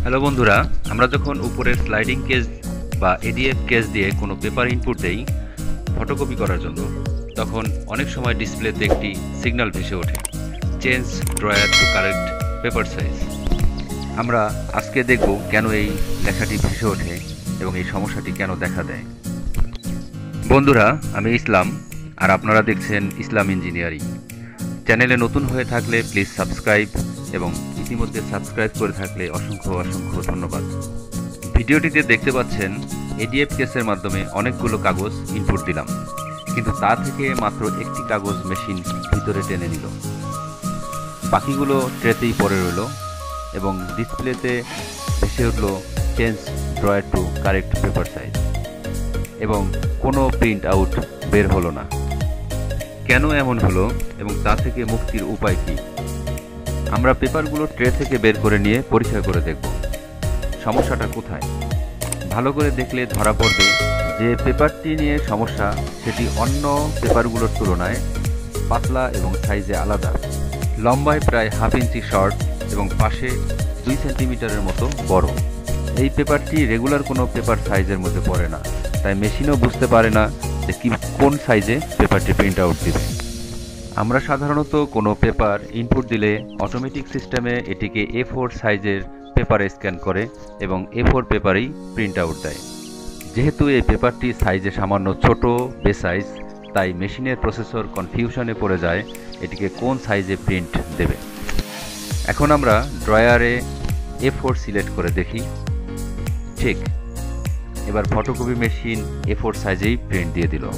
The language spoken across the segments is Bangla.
হ্যালো বন্ধুরা, আমরা যখন উপরের স্লাইডিং কেস বা এডিএফ কেস দিয়ে কোনো পেপার ইনপুট দেই ফটোকপি করার জন্য, তখন অনেক সময় ডিসপ্লেতে একটি সিগন্যাল ভেসে ওঠে, change drawer to correct paper size. আমরা আজকে দেখব কেন এই লেখাটি ভেসে ওঠে এবং এই সমস্যাটি কেন দেখা দেয়। বন্ধুরা, আমি ইসলাম আর আপনারা দেখছেন ইসলাম ইঞ্জিনিয়ারিং। চ্যানেলে নতুন হয়ে থাকলে প্লিজ সাবস্ক্রাইব এবং ইতিমধ্যে সাবস্ক্রাইব করে থাকলে অসংখ্য অসংখ্য ধন্যবাদ। ভিডিওটিতে দেখতে পাচ্ছেন এডিএফ কেসের মাধ্যমে অনেকগুলো কাগজ ইনপুট দিলাম, কিন্তু তা থেকে মাত্র একটি কাগজ মেশিন ভিতরে টেনে নিল, বাকিগুলো ট্রেতেই পড়ে রইল এবং ডিসপ্লেতে ভেসে উঠল change drawer to correct paper size এবং কোনো প্রিন্ট আউট বের হলো না। কেন এমন হলো এবং তা থেকে মুক্তির উপায় কী? আমরা পেপারগুলো ট্রে থেকে বের করে নিয়ে পরীক্ষা করে দেখব সমস্যাটা কোথায়। ভালো করে দেখলে ধরা পড়বে যে পেপারটি নিয়ে সমস্যা সেটি অন্য পেপারগুলোর তুলনায় পাতলা এবং সাইজে আলাদা। লম্বায় প্রায় হাফ ইঞ্চি শর্ট এবং পাশে 2 সেন্টিমিটারের মতো বড়। এই পেপারটি রেগুলার কোনো পেপার সাইজের মধ্যে পড়ে না, তাই মেশিনও বুঝতে পারে না যে কোন সাইজে পেপারটি প্রিন্ট আউট দিবে। আমরা সাধারণত কোনো পেপার ইনপুট দিলে অটোমেটিক সিস্টেমে এটিকে A4 সাইজের পেপারে স্ক্যান করে এবং A4 পেপারেই প্রিন্ট আউট দেয়। যেহেতু এই পেপারটি সাইজে সামান্য ছোট বেসাইজ, তাই মেশিনের প্রসেসর কনফিউশনে পড়ে যায় এটিকে কোন সাইজে প্রিন্ট দেবে। এখন আমরা ড্রয়ারে A4 সিলেক্ট করে দেখি। ঠিক, এবার ফটোকপি মেশিন A4 সাইজেই প্রিন্ট দিয়ে দিল।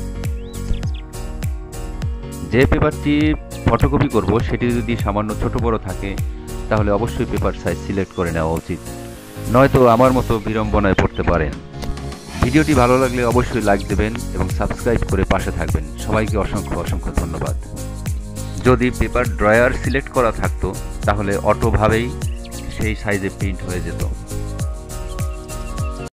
যে পেপারটি ফটোকপি করব সেটি যদি সামান্য ছোট বড় থাকে তাহলে অবশ্যই পেপার সাইজ সিলেক্ট করে নেওয়া উচিত, নয়তো আমার মতো বিড়ম্বনায় পড়তে পারেন। ভিডিওটি ভালো লাগলে অবশ্যই লাইক দেবেন এবং সাবস্ক্রাইব করে পাশে থাকবেন। সবাইকে অসংখ্য অসংখ্য ধন্যবাদ। যদি পেপার ড্রয়ার সিলেক্ট করা থাকতো তাহলে অটোভাবেই সেই সাইজে প্রিন্ট হয়ে যেত।